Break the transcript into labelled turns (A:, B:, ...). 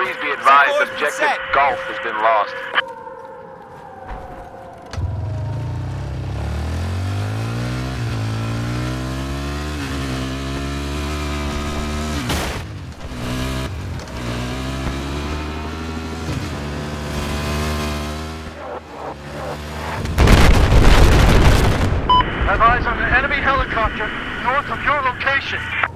A: Please be advised, objective Golf has been lost.
B: Have eyes on an enemy helicopter north of your location.